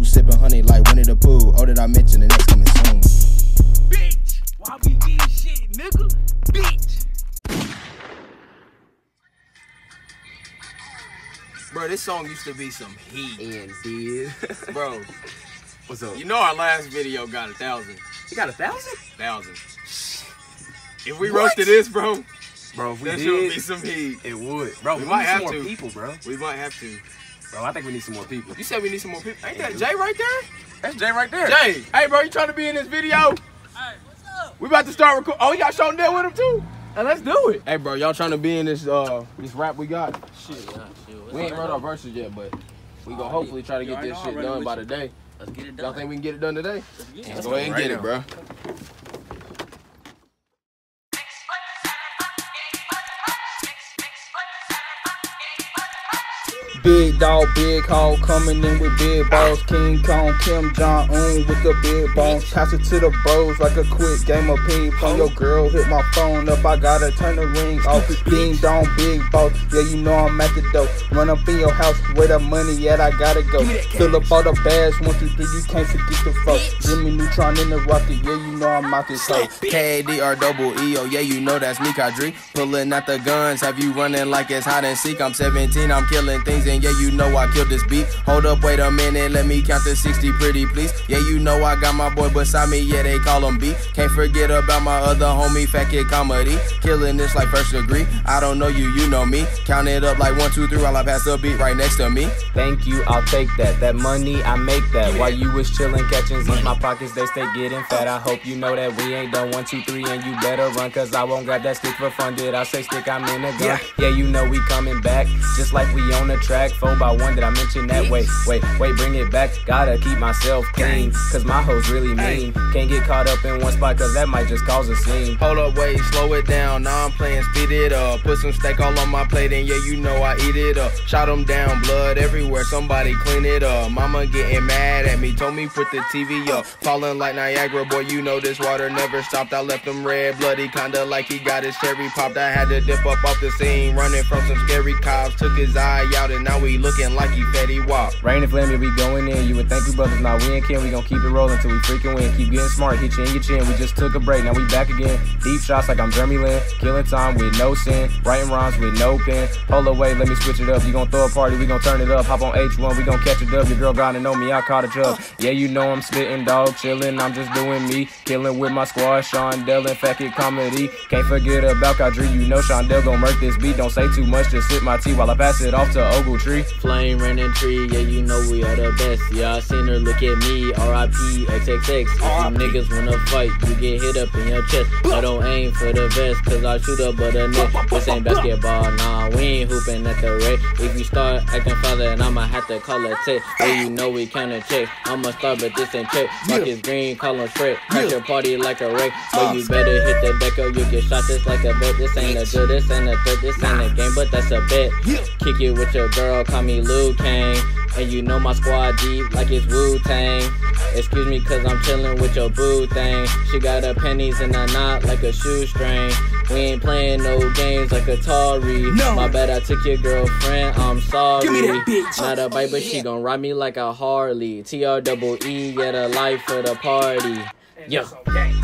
sipping honey like Winnie the Pooh. Oh, did I mention the next coming soon? Bitch! Why we did shit, nigga? Bitch! Bro, this song used to be some heat. And did. Bro, What's up? you know our last video got 1,000. You got 1,000? 1,000. If we roasted this, bro, Bro, if we that did, should be some heat. it would. Bro, we might need have some to. more people, bro. We might have to. Bro, I think we need some more people. You said we need some more people. Ain't that Jay right there? That's Jay right there. Jay, hey bro, you trying to be in this video? Hey, what's up? We about to start recording. Oh, y'all showing that with him too? Hey, let's do it. Hey bro, y'all trying to be in this this rap we got? Shit, yeah, shit. We ain't wrote our verses yet, but we gonna hopefully try to get this shit done by today. Let's get it done. Y'all think we can get it done today? Let's Go ahead and get it, bro. Big dog, big hog, coming in with big balls. King Kong, Kim Jong-un with the big bones. Pass it to the bros like a quick game of ping pong. Your girl hit my phone up, I gotta turn the ring off. Ding dong, big boss, yeah you know I'm at the door. Run up in your house, where the money at, I gotta go. Fill up all the bags, 1, 2, 3, you can't forget the fuck. Jimmy Neutron in the rocket, yeah you know I'm out this hoe. K-A-D-R-double-E-O, yeah you know that's me, Kadri. Pulling out the guns, have you running like it's hide and seek. I'm 17, I'm killing things, and yeah you know I killed this beat. Hold up, wait a minute, let me count to 60 pretty please. Yeah you know I got my boy beside me, yeah they call him B. Can't forget about my other homie, Fat Kid Comedy. Killing this like first degree, I don't know you, you know me. Count it up like 1, 2, 3 while I pass the beat right next to me. Thank you, I'll take that. That money, I make that. While you was chillin', catching Z's, my pockets, they stay getting fat. I hope you know that we ain't done 1, 2, 3, and you better run, cause I won't grab that stick for fun. Did I say stick, I'm in a gun? Yeah, you know we coming back, just like we on the track. 4x1, did I mention that? Wait, bring it back. Gotta keep myself clean, cause my hoes really mean. Can't get caught up in one spot, cause that might just cause a scene. Hold up, wait, slow it down, now I'm playing, speed it up. Put some steak all on my plate and yeah, you know I eat it up. Shot them down, blood everywhere, somebody clean it up. Mama getting mad at me, told me put the TV up. Falling like Niagara, boy, you know this water never stopped. I left him red, bloody, kinda like he got his cherry popped. I had to dip up off the scene, running from some scary cops. Took his eye out and now we looking like he Fetty Wap. Rain and Flammy, we going in. You would think we brothers, now we ain't kin. We gon' keep it rolling till we freaking win. Keep getting smart, hit you in your chin. We just took a break, now we back again. Deep shots like I'm Jeremy Lin. Killing time with no sin. Writing rhymes with no pen. Hold away, let me switch it up. You gon' throw a party, we gon' turn it up. Hop on H1, we gon' catch a dub. Your girl gotta know me, I caught a jug. Yeah, you know I'm spitting, dog, chillin'. I'm just doing me. Killing with my squad, Shondell and Fat Kid Comedy. Can't forget about Kadri, you know Shondell gon' murk this beat. Don't say too much, just sip my tea while I pass it off to Ogletree. Flame running tree, yeah, you know we are the best. Yeah, I seen her look at me, R.I.P. XXX. If you niggas wanna fight, you get hit up in your chest. I don't aim for the vest, cause I shoot up but a net. This ain't basketball, nah, we ain't hooping at the rate. If you start acting father, and I'ma have to call a tech. Yeah, you know we counter check. I'ma start, but this ain't check. Marcus Green, call him Shrek. Crash your party like a wreck. But you better hit the deck or you get shot just like a bet. This ain't a drill, this ain't a threat, this ain't a game, but that's a bet. Kick it with your girl, call me Liu Kang. And you know my squad deep like it's Wu-Tang. Excuse me cause I'm chillin' with your boo thing. She got her pennies in a knot like a shoestring. We ain't playing no games like Atari. My bad I took your girlfriend, I'm sorry. Give me that bitch. Not a bite but she gon' ride me like a Harley. TREE, yeah the life for the party. Yeah.